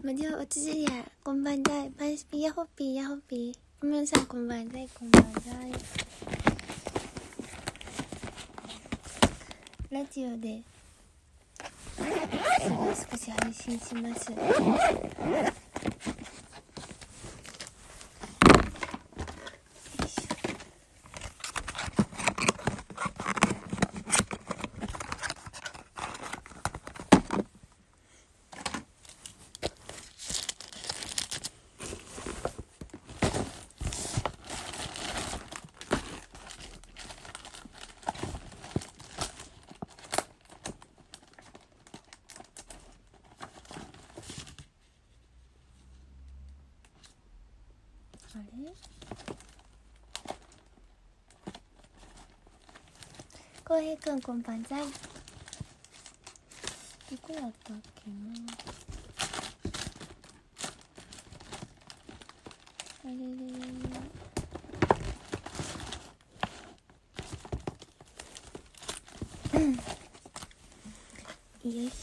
マジオおつじりやこんばんざいパンスピヤホッピーヤホッピーごめんなさいこんばんざいこんばんざい。ラジオで少し配信します。あれこうへいくんこんばんざい。どこやったっけなあれれよいしょ。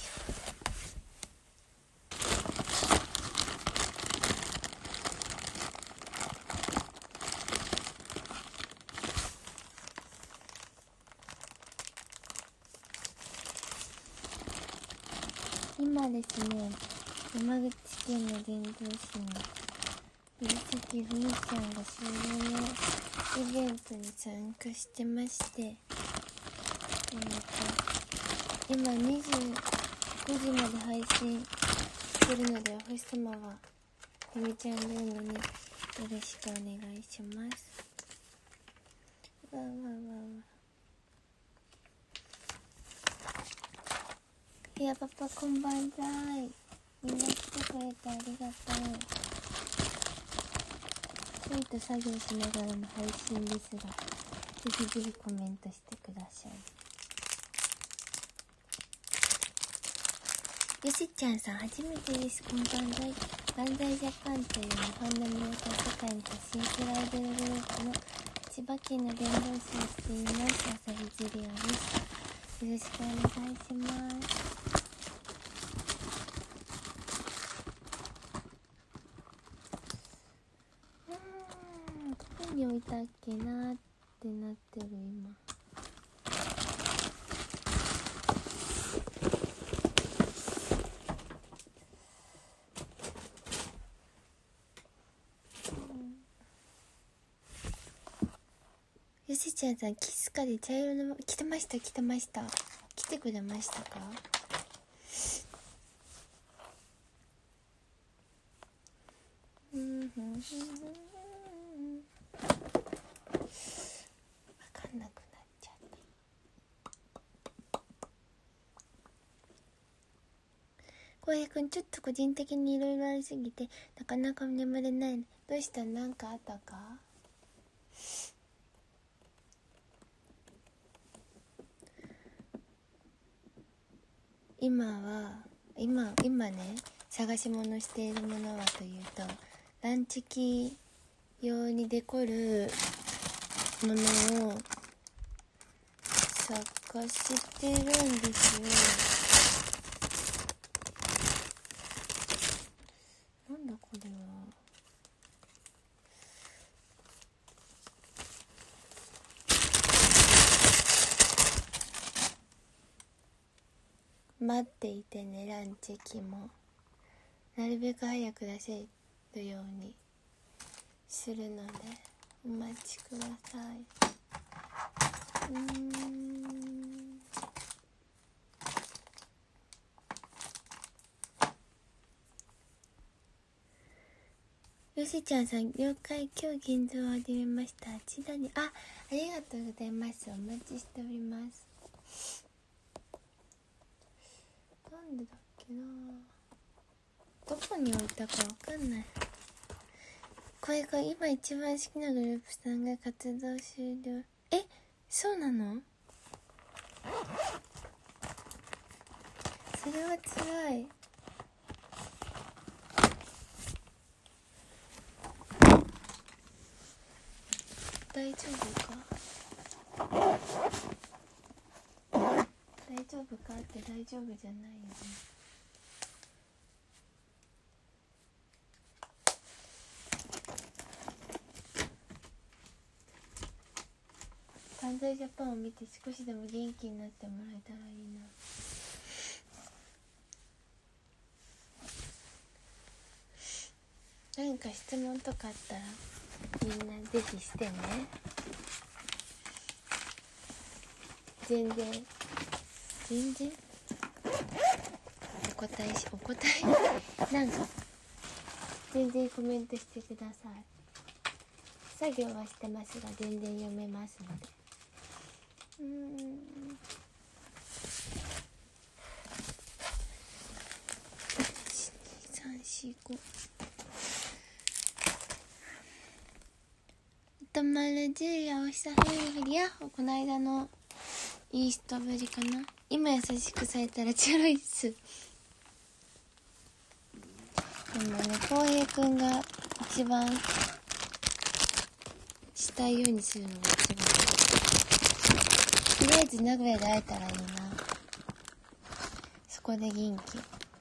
今ですね、山口県の伝道師の藤崎ふみちゃんが終了のイベントに参加してまして、今25時まで配信してるので、お星様はふみちゃんルームによろしくお願いします。わわわわ。いやパパこんばんざい。みんな来てくれてありがとう。ちょいと作業しながらの配信ですが、ぜひぜひコメントしてください。よしちゃんさん初めてです。こんばんざい。バンザイジャパンという日本の魅力を世界に発信するアイドルグループの千葉県の伝道師をしています朝日ジュリオです。よろしくお願いします。どこに置いたっけなーってなってる今。よしちゃんさん、キスカで茶色の着てました。来てくれましたか？わかんなくなっちゃった。こうへいくん、ちょっと個人的にいろいろありすぎてなかなか眠れないね。どうした？なんかあったか？今ね、探し物しているものはというと、ランチキ用にデコるものを探してるんですよ。なんだこれは。待っていてね。ランチキもなるべく早く出せるようにするのでお待ちください。よしちゃんさん、了解。今日銀座を始めました。あちらに。ありがとうございます。お待ちしております。なんでだっけな、どこに置いたかわかんない。これが今一番好きなグループさんが活動終了。そうなの？それは辛い。大丈夫か？大丈夫かって大丈夫じゃないよね。 万歳ジャパンを見て少しでも元気になってもらえたらいいな。何か質問とかあったらみんなぜひしてね。全然お答えなんか全然コメントしてください。作業はしてますが全然読めますので。12345とまるじやおひさふりやこの間のイーストぶりかな。今優しくされたらチャロいっす。でもね、こうへいくんが一番したいようにするのが一番。とりあえず名古屋で会えたらいいな。そこで元気。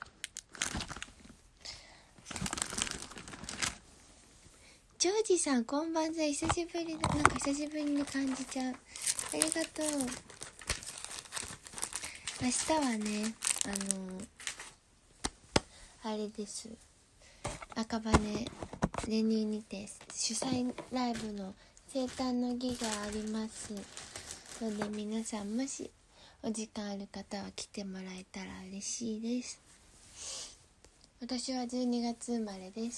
ジョージさんこんばんは。久しぶりだ。なんか久しぶりに感じちゃう。ありがとう。明日はね、あれです。赤羽レニューにて主催ライブの生誕の儀がありますので、皆さんもしお時間ある方は来てもらえたら嬉しいです。私は12月生まれです。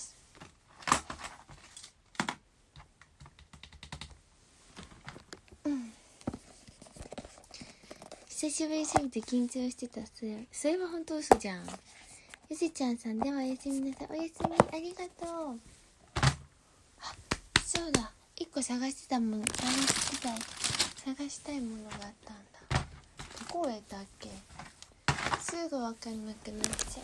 久しぶりすぎて緊張してた。それは本当嘘じゃん。ゆせちゃんさん、ではおやすみなさい。おやすみ、ありがとう。あ、そうだ、1個探したいものがあったんだ。どこへだっけ。すぐわかんなくなっちゃ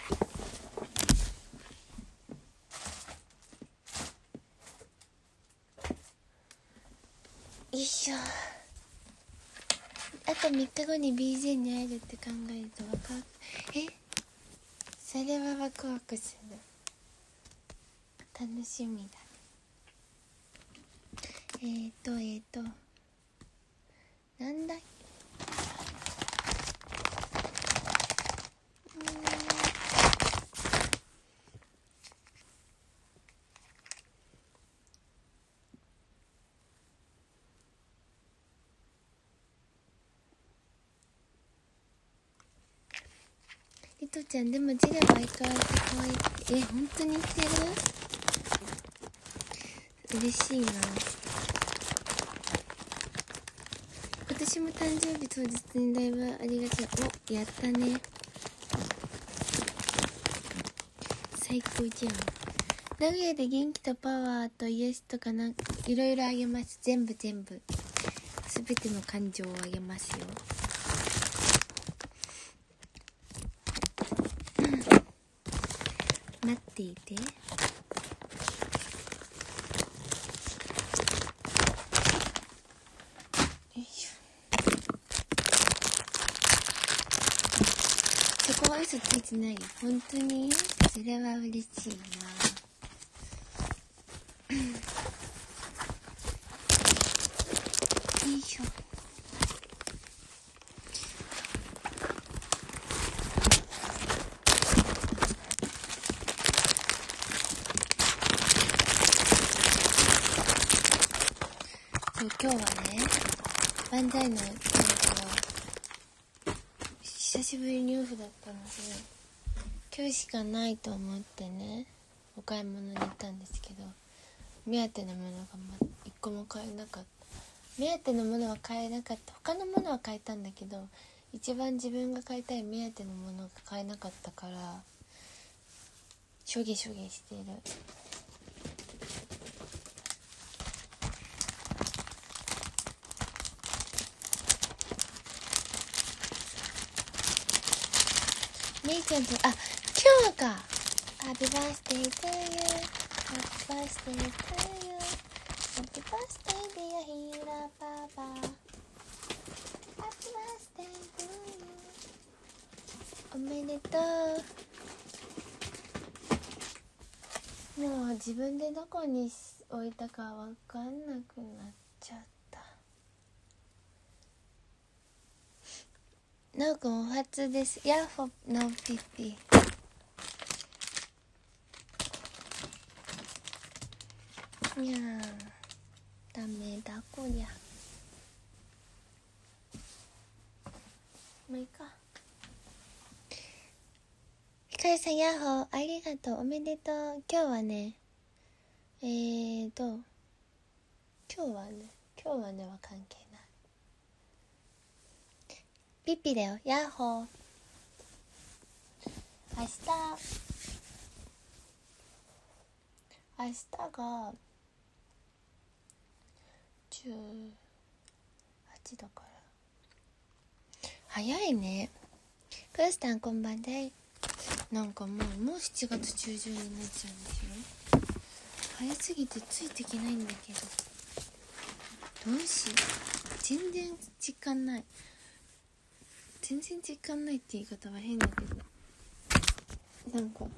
う。よいしょ。あと3日後に BJ に会えるって考えるとワクワク。それはワクワクする。楽しみだ。なんだっけ。リトちゃん、でも字では相変わらず可愛い。本当に言ってる？嬉しいな。今年も誕生日当日にライブありがちだ。お、やったね。最高じゃん。名古屋で元気とパワーと癒しとかいろいろあげます。全部すべての感情をあげますよ。待っていて。よいしょ。そこは嘘ついてないよ。本当にそれは嬉しいな。よいしょ。今日はね、万歳のイベントは久しぶりにオフだったので、今日しかないと思ってね、お買い物に行ったんですけど、目当てのものが一個も買えなかった。目当てのものは買えなかった。他のものは買えたんだけど、一番自分が買いたい目当てのものが買えなかったから、しょげしている。姉ちゃんと、今日か。Happy birthday to you. Happy birthday to you. Happy birthday dear ひらパパ。Happy birthday to you. おめでとう。もう自分でどこに置いたかわかんなくなっちゃった。 なおくんお初です。ヤッホのピッピ。いやーダメだこりゃ。もういいか。ひかりさんヤッホーありがとう、おめでとう。今日はね今日はねは関係ない。ピッピだよ、ヤッホー。明日が18だから早いね。クラスタンこんばんで。なんかもう7月中旬になっちゃうんですよ。早すぎてついていけないんだけど、どうしよう。全然実感ないって言い方は変だけど、なんか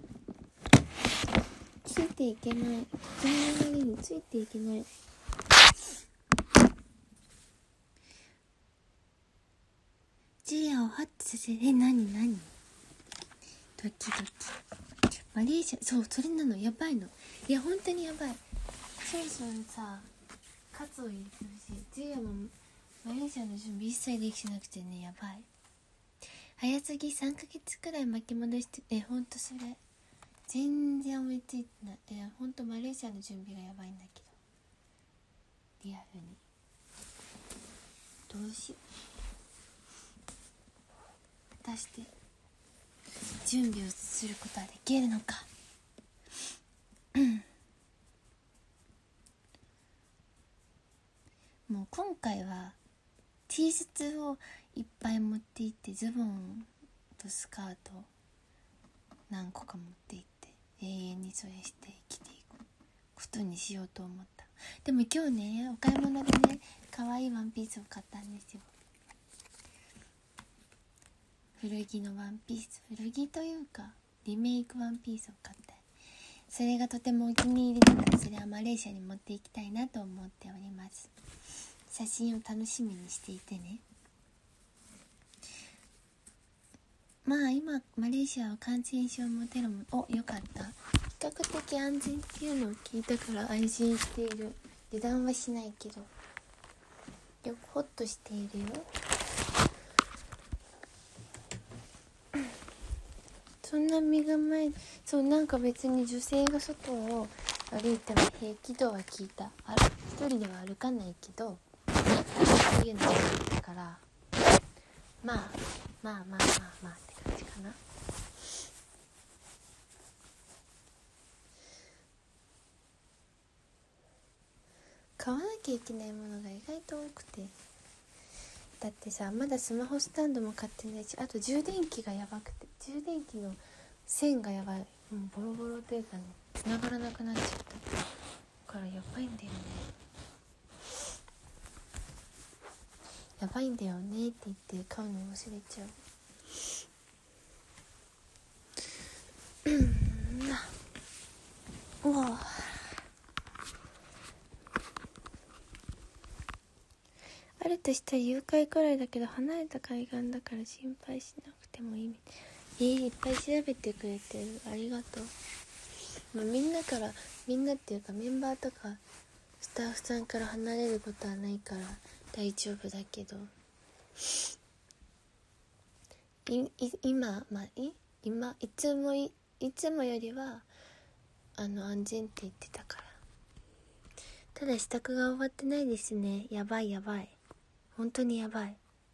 ついていけない。その流れについていけない。ジアをハッとさせる。何ドキドキ。マレーシア、そう、それなの、やばいの。いや本当にやばい。そろそろさカツを入れてほしい。ジアもマレーシアの準備一切できてなくてね、やばい。早すぎ。3ヶ月くらい巻き戻して。ほんとそれ全然追いついてない。ほんとマレーシアの準備がやばいんだけど、リアルにどうしよう。果たして準備をすることはできるのか。もう今回は T シャツをいっぱい持っていって、ズボンとスカート何個か持っていって永遠にそれして生きていくことにしようと思った。でも今日ね、お買い物でね、可愛いワンピースを買ったんですよ。古着のワンピース、古着というかリメイクワンピースを買って、それがとてもお気に入りだから、それはマレーシアに持っていきたいなと思っております。写真を楽しみにしていてね。まあ今マレーシアは感染症もテロもよかった。比較的安全っていうのを聞いたから安心している。油断はしないけどよくホッとしているよ。そんな身構え、そう、なんか別に女性が外を歩いても平気とは聞いた。一人では歩かないけどそういうのが聞いたから、まあって感じかな。買わなきゃいけないものが意外と多くて、だってさ、まだスマホスタンドも買ってないし、あと充電器がやばくて、充電器の線がやばい。もうボロボロというかね、繋がらなくなっちゃったからやばいんだよね。やばいんだよねって言って買うの忘れちゃう。うわあるとしたら誘拐くらいだけど、離れた海岸だから心配しなくてもいい。いっぱい調べてくれてる、ありがとう。みんなっていうかメンバーとかスタッフさんから離れることはないから大丈夫だけど、今いつもよりは安全って言ってたから。ただ支度が終わってないですね。やばい本当にやばい。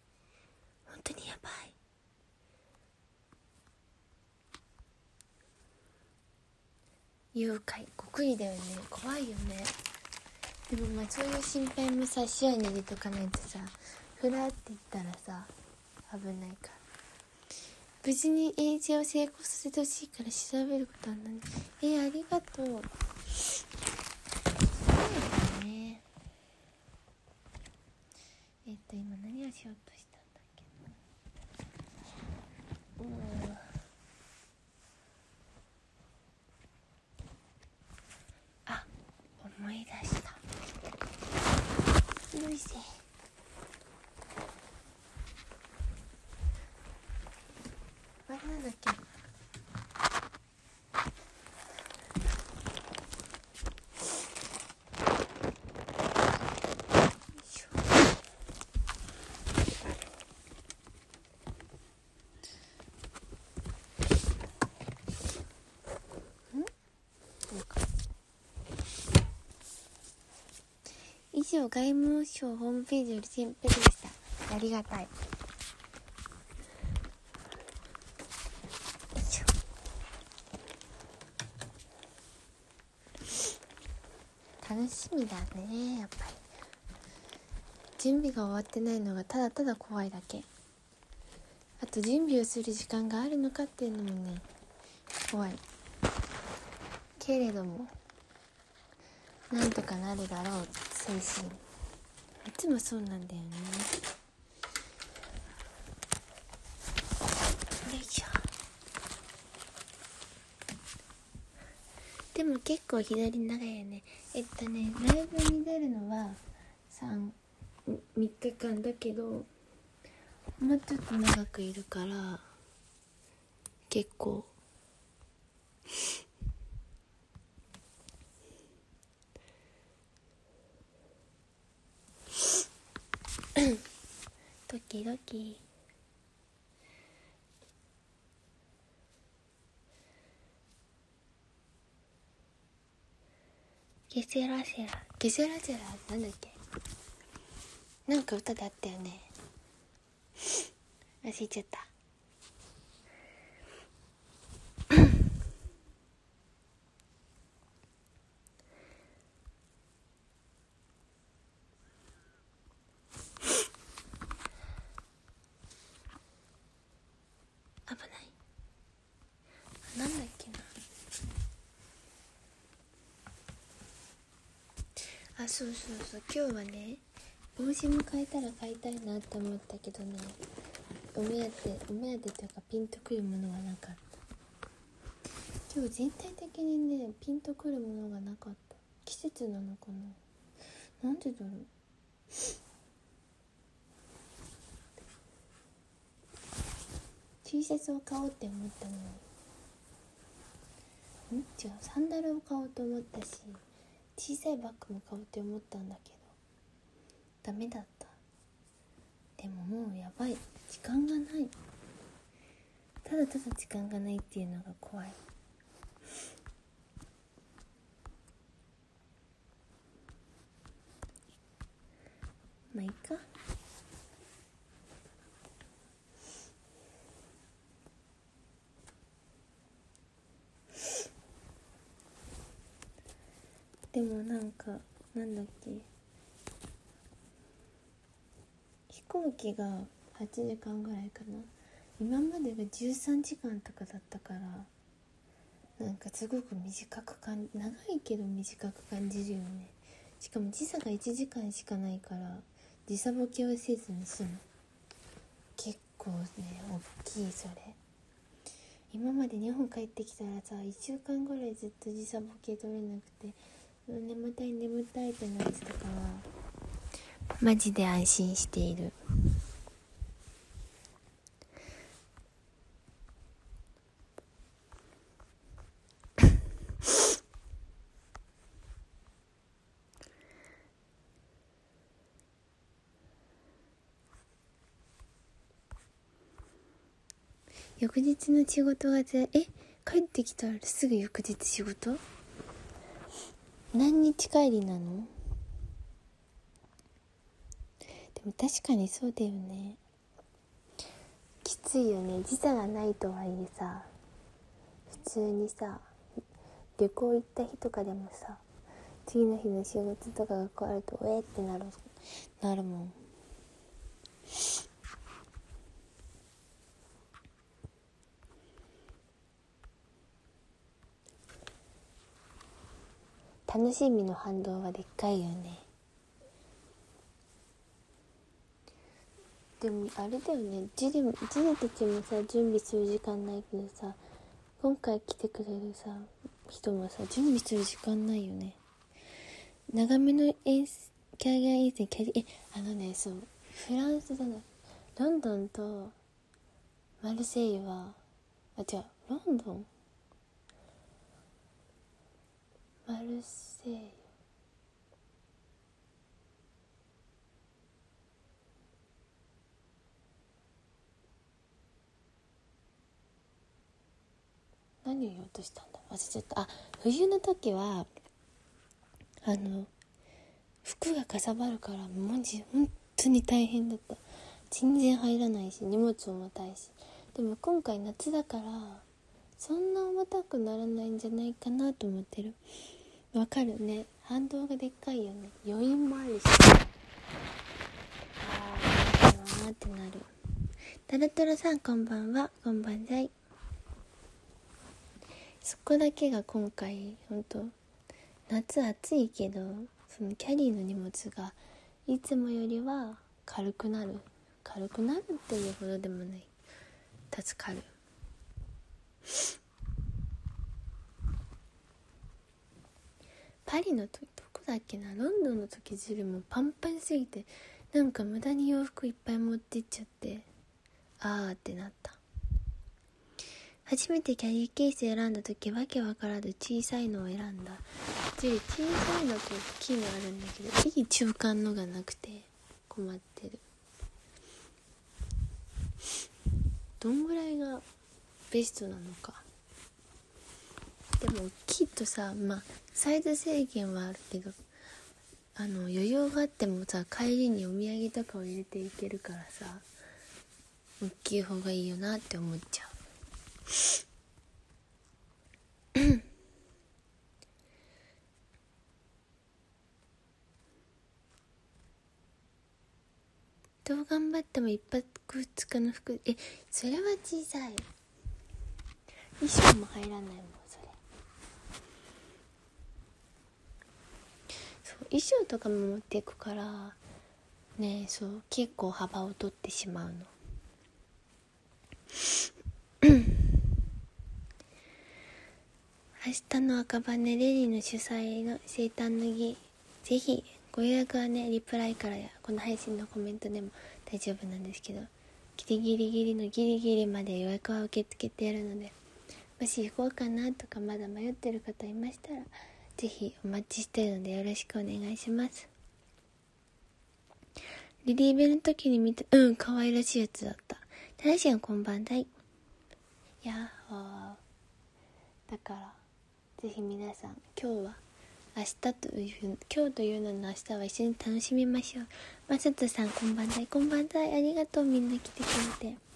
誘拐極意だよね。怖いよね。でもそういう心配もさ視野に入れとかないとさ、ふらって言ったらさ危ないから。無事に衛生を成功させてほしいから調べることは何？ありがとう。そうだね。今何をしようとしたんだっけ。思い出した。よいせ。 なんだっけ、以上、外務省ホームページより先輩でした。ありがたい。楽しみだね、やっぱり。準備が終わってないのがただただ怖いだけ。あと準備をする時間があるのかっていうのもね、怖いけれども、なんとかなるだろう精神。いつもそうなんだよね。よいしょ。でも結構左長いよね。ライブに出るのは3日間だけど、もうちょっと長くいるから結構ドキドキ。ゲセラセラなんだっけ、なんか歌だったよね、忘れちゃった。危ない。なんだっけなあ、そう今日はね、帽子も買えたら買いたいなって思ったけどね、お目当てというかピンとくるものがなかった。今日全体的にね、ピンとくるものがなかった。季節なのかな、なんでだろう。T シャツを買おうって思ったのに、違う、サンダルを買おうと思ったし、小さいバッグも買おうって思ったんだけどダメだった。でももうやばい、時間がない。ただただ時間がないっていうのが怖い。まあいいか。でもなんかなんだっけ、飛行機が8時間ぐらいかな。今までが13時間とかだったから、なんかすごく長いけど短く感じるよね。しかも時差が1時間しかないから時差ボケをせずに済む。結構ね、大きい。それ今まで日本帰ってきたらさ、1週間ぐらいずっと時差ボケ取れなくて、眠たいってなってたから、マジで安心している。翌日の仕事が帰ってきたらすぐ翌日仕事？何日帰りなの？でも確かにそうだよね。きついよね。時差がないとはいえさ、普通にさ、旅行行った日とかでもさ、次の日の仕事とかが変わるとってなるもん。楽しみの反動はでっかいよね。でもあれだよね、ジネたちもさ、準備する時間ないけどさ、今回来てくれるさ人もさ、準備する時間ないよね。長めのキャリア遠征そう、フランスじゃない、ロンドンとマルセイユは違う、ロンドン、マルセイユ、何を言おうとしたんだ、忘れちゃった。冬の時は服がかさばるから本当に大変だった。全然入らないし、荷物重たいし。でも今回夏だからそんな重たくならないんじゃないかなと思ってる。わかるね、反動がでっかいよね。余韻もあるし、あーってなる。タラトラさんこんばんは、こんばんざい。そこだけが今回ほんと夏暑いけど、そのキャリーの荷物がいつもよりは軽くなるっていうほどでもない、助かる。パリの時どこだっけな、ロンドンの時ジルもパンパンすぎて、なんか無駄に洋服いっぱい持ってっちゃって、あーってなった。初めてキャリーケース選んだ時、わけわからず小さいのを選んだ。ジル小さいのと大きいのあるんだけど、いい中間のがなくて困ってる。どんぐらいがベストなのか。でも大きいとさ、サイズ制限はあるけど、余裕があってもさ、帰りにお土産とかを入れていけるからさ、大きい方がいいよなって思っちゃう。どう頑張っても一泊二日の服、それは小さい。衣装も入らないもん、それ。そう、衣装とかも持っていくからね、そう結構幅を取ってしまうの。明日の赤羽レリの主催の生誕の儀、ぜひご予約はね、リプライからやこの配信のコメントでも大丈夫なんですけど、ギリギリのギリギリまで予約は受け付けてやるので、もし行こうかなとかまだ迷ってる方いましたら、ぜひお待ちしてるのでよろしくお願いします。リリーベの時に見た、可愛らしいやつだった。ただしんこんばんだい。やっほー。だからぜひ皆さん、今日は明日という今日というのの明日は一緒に楽しみましょう。まさとさんこんばんだい、こんばんだい。ありがとう、みんな来てくれて。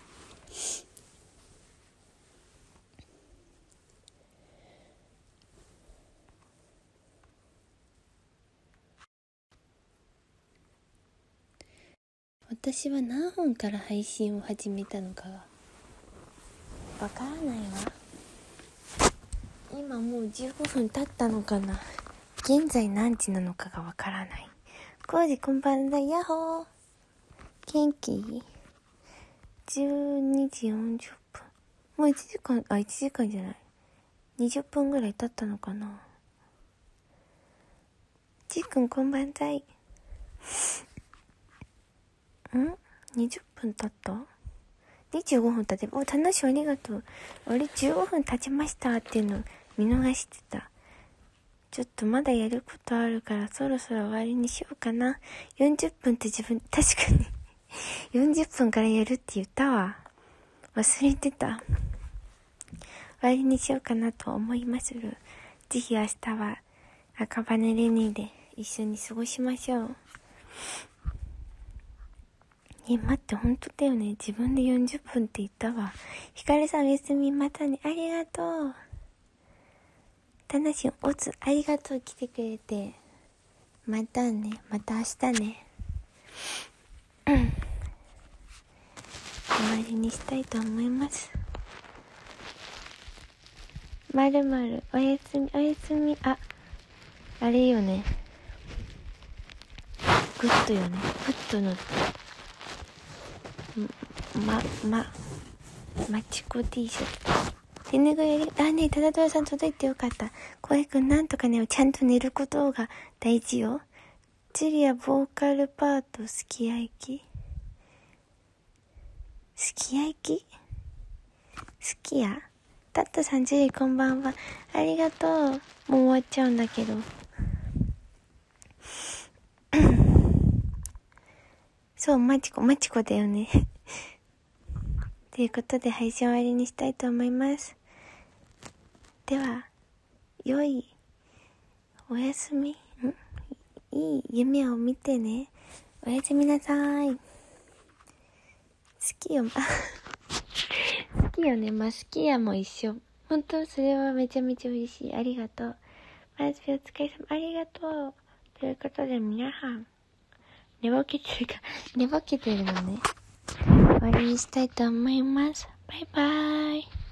私は何本から配信を始めたのかがわからないわ。今もう15分経ったのかな。現在何時なのかがわからない。コウジこんばんだ、ヤッホー。元気？ 12 時40分。もう1時間、1時間じゃない。20分ぐらい経ったのかな。ちーくんこんばんざい。20分経った？ 25 分経てば、楽しい、ありがとう。俺15分経ちましたっていうの見逃してた。ちょっとまだやることあるからそろそろ終わりにしようかな。40分って自分、確かに40分からやるって言ったわ。忘れてた。終わりにしようかなと思いまする。ぜひ明日は赤羽レニーで一緒に過ごしましょう。待って、ほんとだよね。自分で40分って言ったわ。ひかるさんおやすみ、またね。ありがとう。たなしんおつ、ありがとう、来てくれて。またね、また明日ね。終わりにしたいと思います。まるまる、おやすみ、おやすみ。あれよね。グッドよね。グッドのマチコ T シャツ。手ぬぐいね、ただどらさん届いてよかった。小江くんなんとかね、ちゃんと寝ることが大事よ。ジュリアボーカルパートすき焼ききや。タットさん、ジュリこんばんは。ありがとう。もう終わっちゃうんだけど。そう、マチコだよね。ということで配信終わりにしたいと思います。では、良いおやすみ、いい夢を見てね。おやすみなさい。好きよ。好きよね。まあ、好きやも一緒。本当それはめちゃめちゃ嬉しい。ありがとう。マジでお疲れ様。ありがとう。ということで皆さん、寝ぼけてるのね。終わりにしたいと思います。バイバーイ。